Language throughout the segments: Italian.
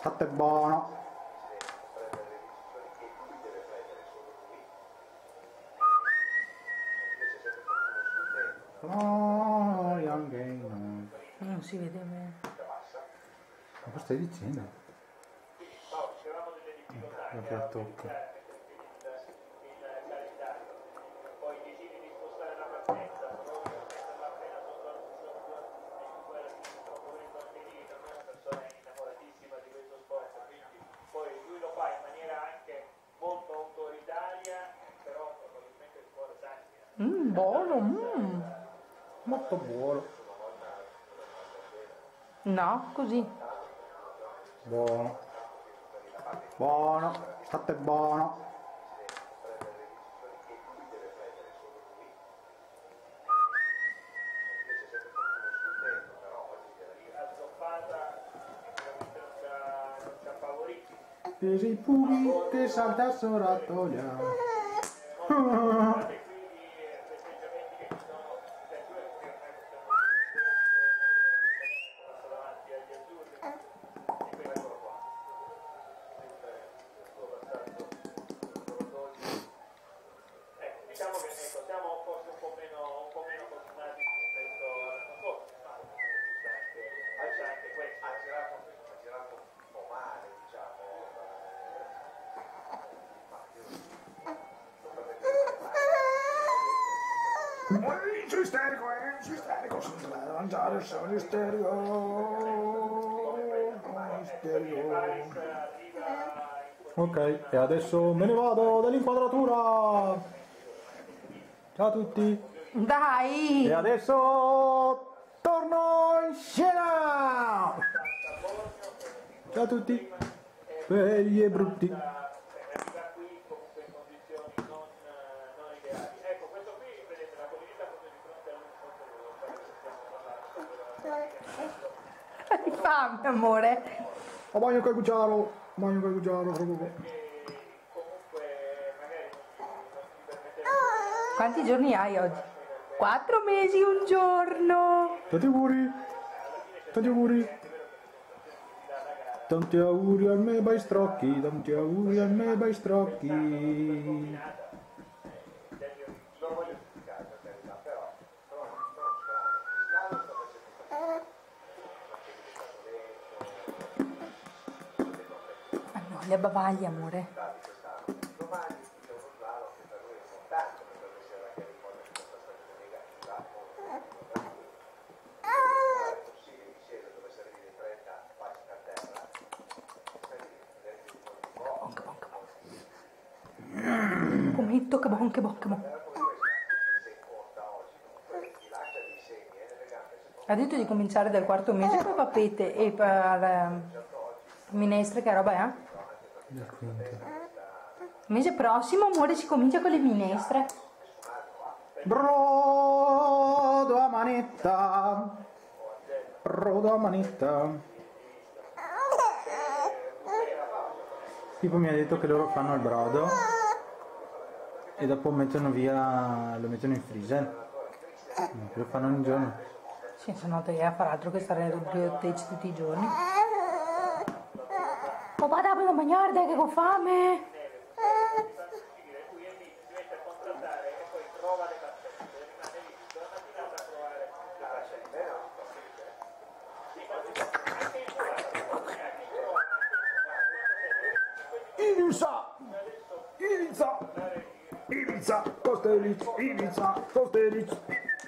fatto è buono. Oh, young game. Non si vede bene. Ma cosa stai dicendo? Non ti tocca. Poi decidi di spostare la partenza, solo che metterla appena sotto la sinistra, volendo anche lì, non è una persona innamoratissima di questo sport, quindi poi lui lo fa in maniera anche molto autoritaria, però probabilmente il cuore sanguina. Buono. Molto buono. No, così. Buono. Buono. Fatto è buono. Te sei pulite, salta soratoria. Diciamo che siamo forse un po' meno fortunati rispetto all'anno scorso, ma anche questo ha girato un po' male, diciamo. Sono isterico, sono da mangiare, sono isterico. Ok, e adesso me ne vado dall'inquadratura. Ciao a tutti. Dai! E adesso torno in scena. Ciao a tutti. Belli e brutti. Arriva qui comunque in condizioni non ideali. Ecco, questo qui, vedete, la collinetta proprio di fronte a lui, stiamo parlando. Hai fame, amore? Ho bagno col cucciaro. Bagno col cucciaro. Comunque magari non si permetteva. Quanti giorni hai oggi? 4 mesi, un giorno. Tanti auguri. Tanti auguri. Tanti auguri a me baistrocchi. Tanti auguri a me baistrocchi. Non lo voglio giudicare per carità, però Ah no, le bavaglie, amore. domani c'è uno slalom che per lui è importante, perché sia la California di questa stagione negativa, possibile di scesa dove si arrivi in 30 passi per terra, Cometto, che bon, che bon, che bon. Ha detto di cominciare dal 4º mese con papete e per minestre, che roba è? Il mese prossimo, amore, si comincia con le minestre. Brodo a manetta. Brodo a manetta. Tipo mi ha detto che loro fanno il brodo e dopo mettono via, lo mettono in freezer. Lo fanno un giorno. Sì, se no te a fare altro che stare nel briotteccio tutti i giorni. Papà, dammi da mangiare, dai, che ho fame. Ibiza, Kostelic.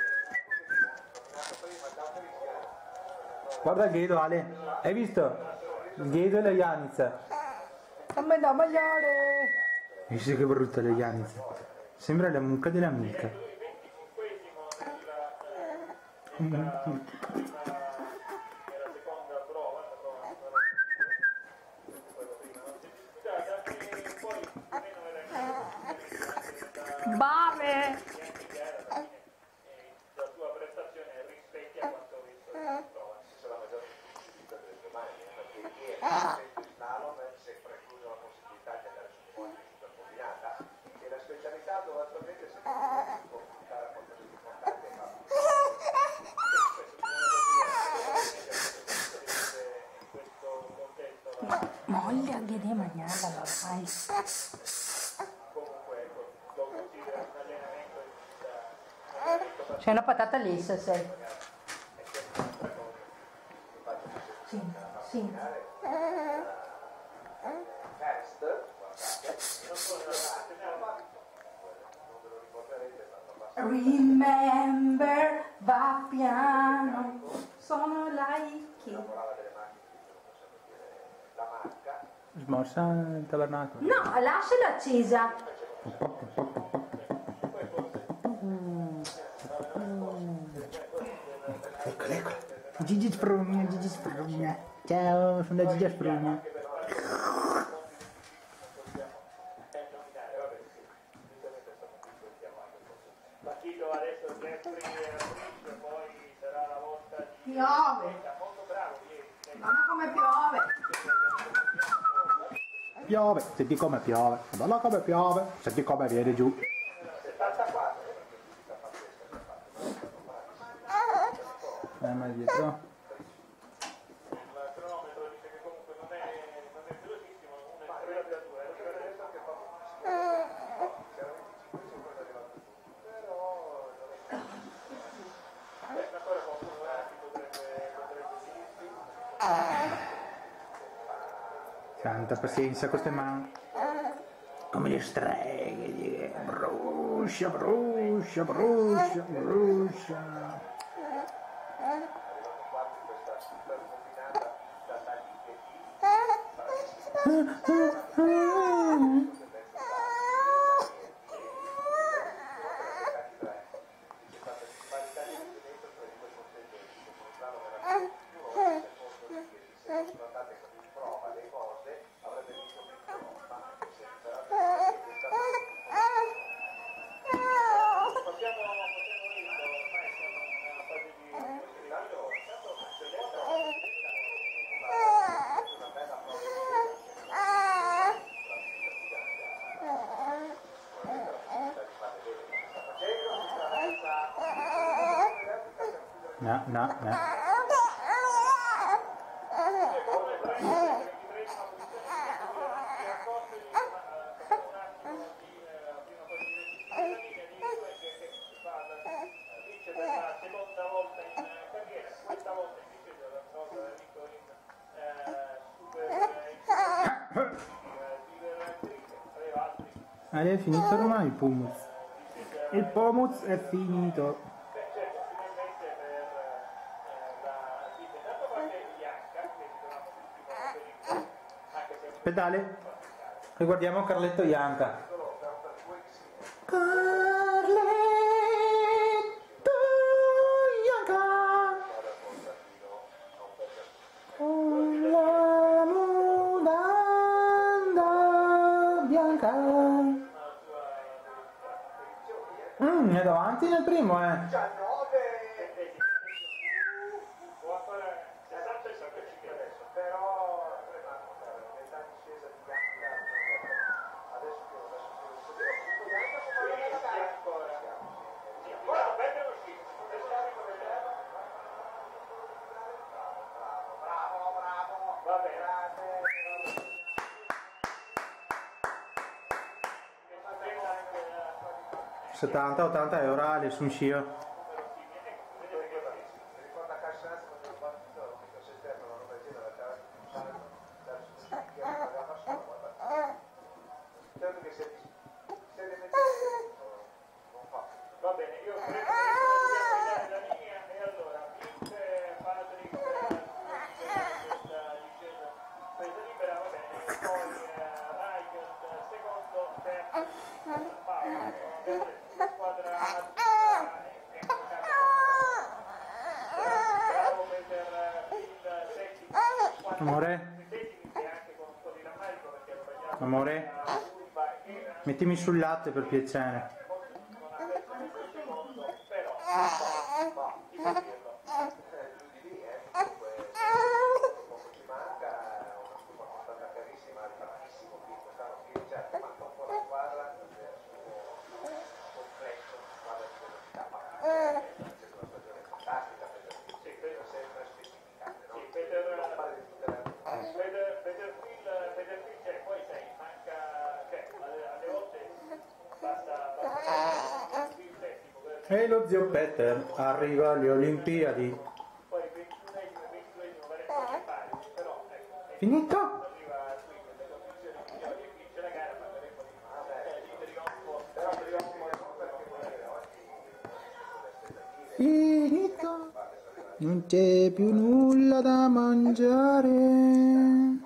Guarda il Ghedo, Ale, hai visto? Il Ghedo e la Janica. Dammi da mangiare. Visto che brutta la Janica. Sembra la mucca dell'amica. Bave. La tua prestazione rispecchia quanto ho visto in prova. Sarà la maggior possibilità delle domani, perché ieri il slalom si è precluso la possibilità di andare su ponte super combinata e la specialità dove attualmente si può puntare a qualcosa di importante, ma in questo contesto Moglie che devi mangiare la fai. Comunque ecco, lo considero un allenamento C'è una patata lessa, sai. Sì, sì. Remember, va piano, sono laici. Smorza il tabernacolo. No, lasciala accesa. Eccola, eccola. Gigi Sprugna, Gigi Sprugna. Ciao, sono la Gigi Sprugna. partito adesso Jeffrey poi sarà la volta di Piove. molto bravo ieri. Guarda come piove. Piove, senti come piove. Guarda come piove. Senti come viene giù. Ma dietro. Il cronometro dice che comunque non è velocissimo, non è creatura, ancora qualcuno potrebbe Santa pazienza con queste mani. Come le streghe. Bruscia, bruscia, bruscia, bruscia. No, no, no. seconda volta in carriera, questa volta invece la volta ha vinto in aveva altri. È finito ormai il Pumuz. Il Pumuz è finito. Certo, finalmente per la difesa, d'altra parte Bianca, che trovavamo l'ultimo anche se Pedale. Riguardiamo Carletto Ianca. Carletto Ianca. Con la mutanda bianca. È davanti nel primo, può ancora 60 e 65 adesso, però l'età in discesa di Bianca adesso più Bianca può fare ancora bene uscito bravo va bene 70-80 euro all'Essuncio. ricorda Cascianza quando il partito non dico se esterno una roba del genere certo che se va bene, io credo che dobbiamo la linea e allora Patrick questa discesa presa libera va bene, poi Raikkonen secondo, terzo Paolo, la squadra bravo per il settimo, Amore, settimi anche con un po' di rammarico perché hanno sbagliato amore, la curva era mettimi sul latte per piacere. non ha perso nessun secondo, però chi può dirlo? Poco ci manca, una squadra abbastanza carissima, tantissimo qui quest'anno qui, certo, manca un po' la squadra nel suo complesso, squadra di velocità, ma c'è una stagione fantastica per sempre specificate, no? Non fare di tutte le E lo zio Peter arriva alle Olimpiadi. Poi 21esimo e 22esimo pari, però ecco, Finito? arriva qui nelle condizioni migliori e vince la gara, ma vedremo di trionfo, però trionfo perché Finito. Non c'è più nulla da mangiare.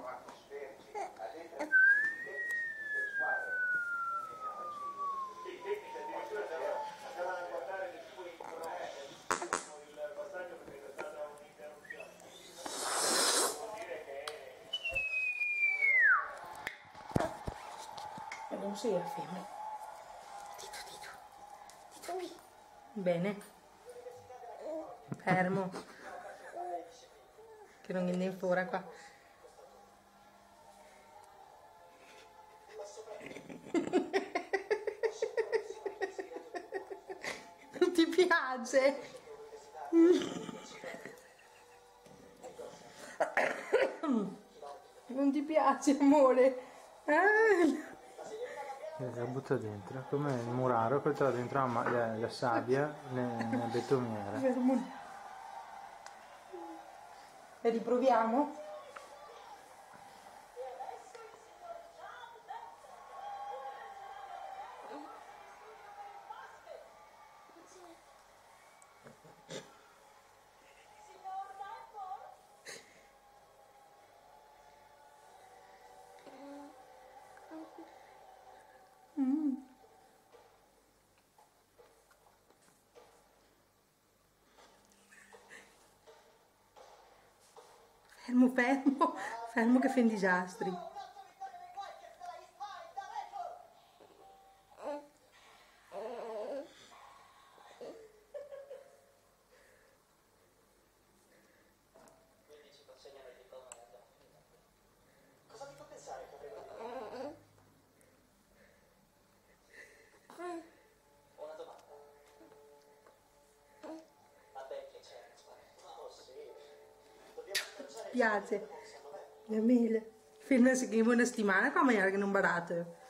il passaggio perché c'è stata un'interruzione. Vuol dire che E non sei a femmina. Bene. Fermo. Che non viene fuori qua. Non ti piace? Non ti piace, amore? La butta dentro, come il muraro che trova dentro la sabbia nella betoniera. E riproviamo? Fermo, fermo, fermo che fai un disastri. quindi ci consegnano il diploma e abbiamo finito. Cosa ti fa pensare che avremo una domanda? Vabbè che c'è, oh sì, dobbiamo scherzare. Piace. Le mele. Fino a una settimana qua mangiare che non barato.